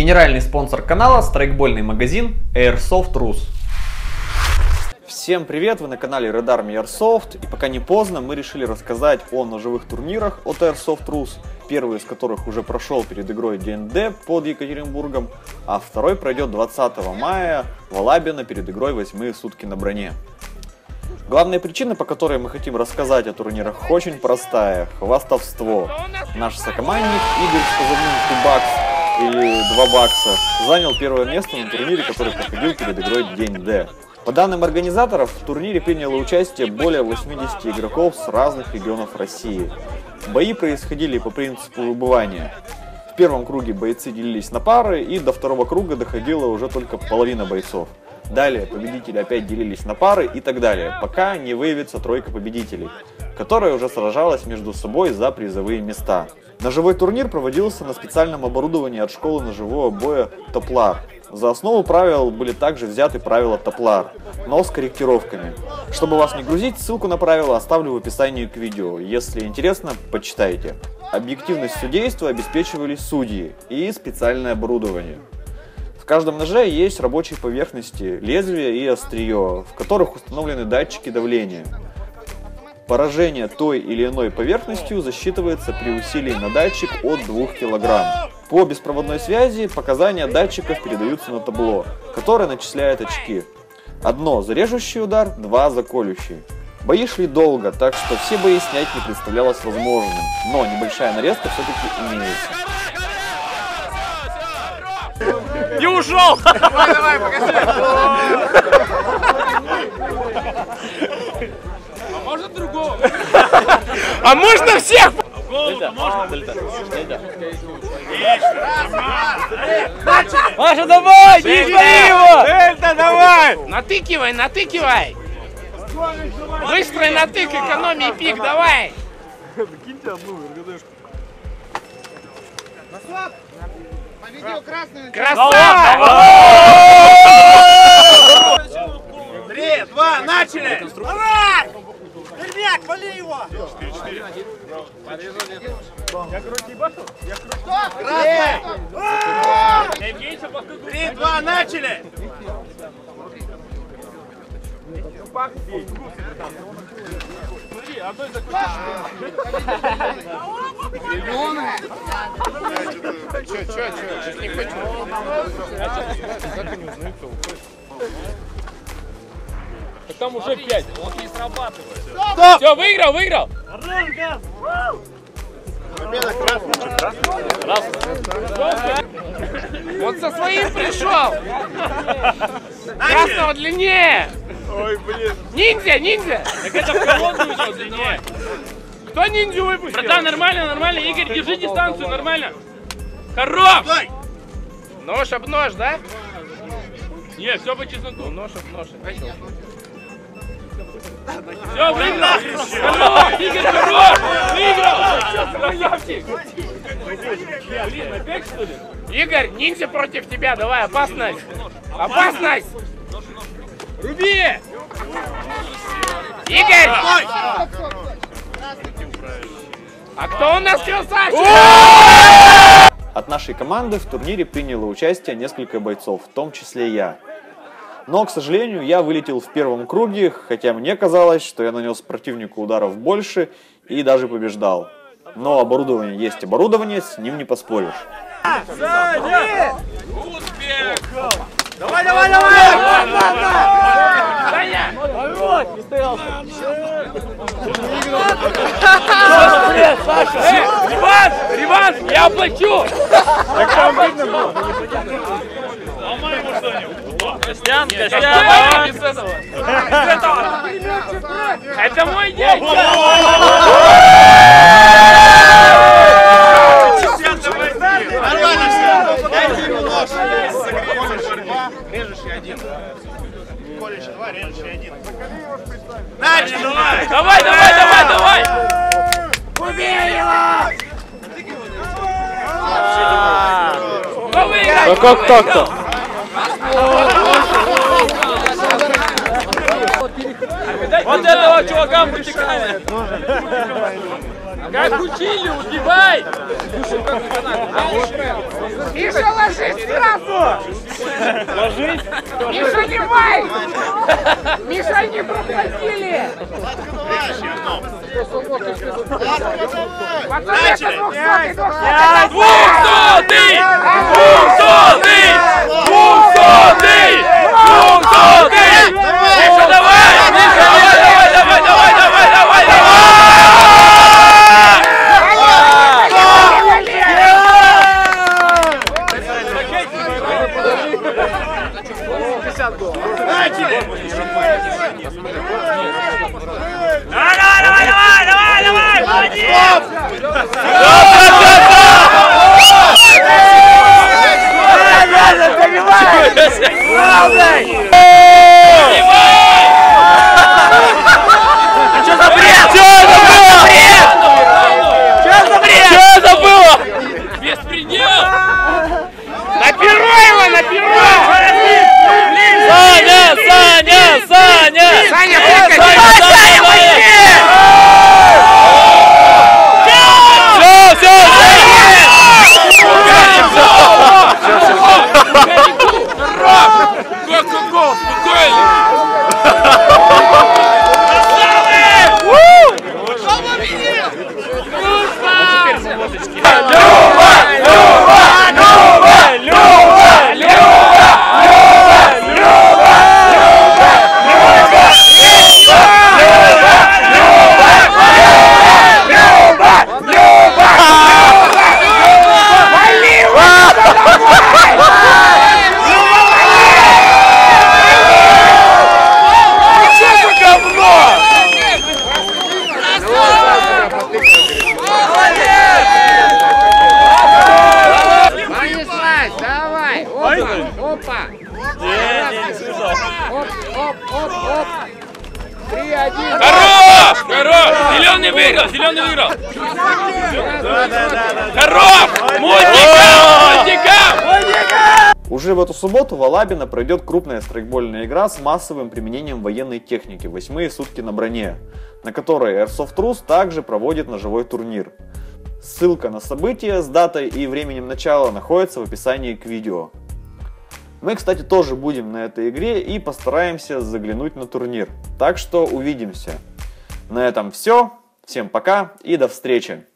Генеральный спонсор канала — страйкбольный магазин Airsoft Rus. Всем привет! Вы на канале Red Army Airsoft, и пока не поздно, мы решили рассказать о ножевых турнирах от Airsoft Rus, первый из которых уже прошел перед игрой День Д под Екатеринбургом, а второй пройдет 20 мая в Алабино перед игрой «Восьмые сутки на броне». Главная причина, по которой мы хотим рассказать о турнирах, очень простая – хвастовство. Наш сокомандник Игорь с позывным 2 бакс или 2 бакса занял первое место на турнире, который проходил перед игрой День Д. По данным организаторов, в турнире приняло участие более 80 игроков с разных регионов России. Бои происходили по принципу выбывания. В первом круге бойцы делились на пары, и до второго круга доходила уже только половина бойцов. Далее победители опять делились на пары и так далее, пока не выявится тройка победителей, которая уже сражалась между собой за призовые места. Ножевой турнир проводился на специальном оборудовании от школы ножевого боя Топлар. За основу правил были также взяты правила Топлар, но с корректировками. Чтобы вас не грузить, ссылку на правила оставлю в описании к видео. Если интересно, почитайте. Объективность судейства обеспечивали судьи и специальное оборудование. В каждом ноже есть рабочие поверхности, лезвие и острие, в которых установлены датчики давления. Поражение той или иной поверхностью засчитывается при усилии на датчик от 2 кг. По беспроводной связи показания датчиков передаются на табло, которое начисляет очки. 1 за режущий удар, 2 за колющий. Бои шли долго, так что все бои снять не представлялось возможным, но небольшая нарезка все-таки имеется. Не ушел! Давай, давай, покажи! А можно другого? А можно всех? Голову можно? Нельзя. Паша, давай! Не избави его! Дельта, давай! Натыкивай, натыкивай! Быстрый натык, экономии пик, давай! Киньте одну РГДшку. По видео красную. Красава! 3, 2, начали! Давай! Верняк, вали его! 4. Я крути башню? Я крути. 3, 2, начали! Смотри, одной закончишь. Миллионы! Че, не хочу. Там уже 5. Он не срабатывает. Все, выиграл! Победа красный. Он со своим пришел. Красного длиннее. Ой, блин. Ниндзя! Так это в колонну идет длиннее. Кто ниндзю выпустил? Братан, нормально. Игорь, держи дистанцию, нормально. Хорош! Нож об нож, да? Не, все по чесноку. Нож об нож. Все, выиграл! Хорош! Игорь, хорош! Выиграл! Красавчик! Блин, опять что ли? Игорь, ниндзя против тебя, давай, опасность! Опасность! Руби! Игорь! А кто у нас красавчик? От нашей команды в турнире приняло участие несколько бойцов, в том числе я. Но, к сожалению, я вылетел в первом круге, хотя мне казалось, что я нанес противнику ударов больше и даже побеждал. Но оборудование есть оборудование, с ним не поспоришь. Успех! Давай! Саня! Реванш! Я оплачу! Так там видно было. Ломай ему что-нибудь. Костян! Без этого! Это мой день! Нормально все. Дайте ему нож. Режущий 1. Колющий 2, режущий 1. Начали! Давай! Убей его! Кто выиграл? А как так-то? Вот этого чувака вытекает! Как учили, убивай! Миша, ложись сразу! Ложись. Миша, не май! Миша, не проплатили! Пацаны, это 200-й! 200-й! Миша, давай! Миша, давай! Давай! Молодец! Что было? Беспредел! На перо его, на перо! Саня! Саня, Гол, спокойно! Опа! Оп! 3-1! Хорош! Зеленый выиграл! Хорош! Мультикам! Уже в эту субботу в Алабино пройдет крупная страйкбольная игра с массовым применением военной техники «8 сутки на броне», на которой Airsoft Rus также проводит ножевой турнир. Ссылка на событие с датой и временем начала находится в описании к видео. Мы, кстати, тоже будем на этой игре и постараемся заглянуть на турнир. Так что увидимся. На этом все. Всем пока и до встречи.